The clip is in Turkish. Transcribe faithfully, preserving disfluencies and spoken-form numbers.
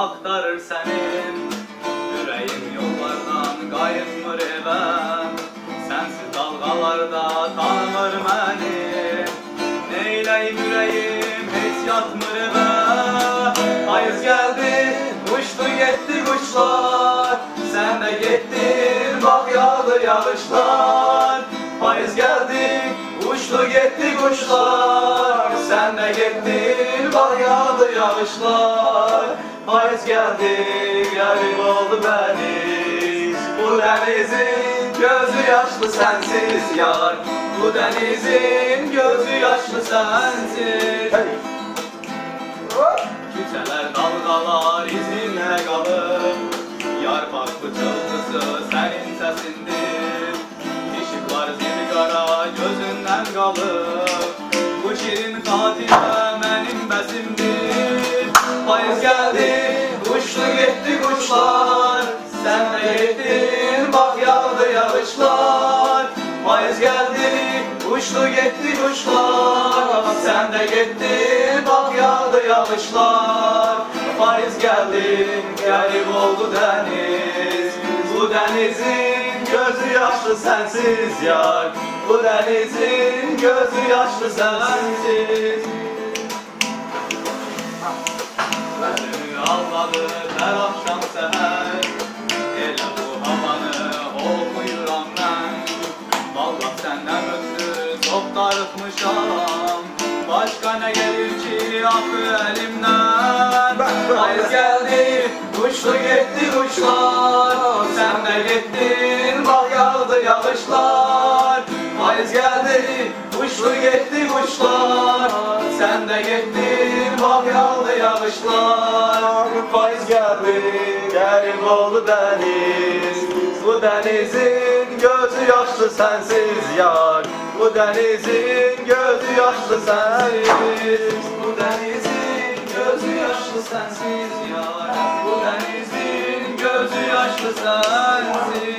aktarır senin. Yüreğim yollardan kayıtmır eve, sensiz dalgalarda tanımır beni. Neyleyim yüreğim hiç yatmır eve. Payız geldi, uçtu gitti kuşlar, sen de gittin bak yağdı yağışlar. Payız geldi, uçtu gitti kuşlar, sen de gittin bak yağdı yağışlar. Payız geldi, garip oldu deniz, bu denizin gözü yaşlı sensiz yar. Bu denizin gözü yaşlı sensiz. Hey. Küçeler dalgalar izine kalır, yar farklı çılgısı senin sesindir. Işıklar zilgara gözünden kalır, bu şirin katile benim besimdir. Payız geldi, uçtu gitti kuşlar, sen de gittin bak yağdı yağışlar. Payız geldi, uçtu gitti kuşlar, sen de gittin bak yağdı yağışlar. Payız geldi, garip oldu deniz, bu denizin gözü yaşlı sensiz yar. Bu denizin gözü yaşlı sensiz. Beni ağladı her akşam seher, hele bu havanı okuyuram ben. Vallahi senden ötürü çok darıtmışam, başka ne gelir ki aklı elimden. Payız geldi, uçtu gitti kuşlar, sen de gittin bak yağdı yağışlar. Payız geldi, uçtu gitti kuşlar, sen de gittin bak yağdı yağışlar. Payız geldi, garip oldu deniz, bu denizin gözü yaşlı sensiz yar. Bu denizin gözü yaşlı sensiz. Bu denizin gözü yaşlı sensiz yar. Bu denizin gözü yaşlı sensiz.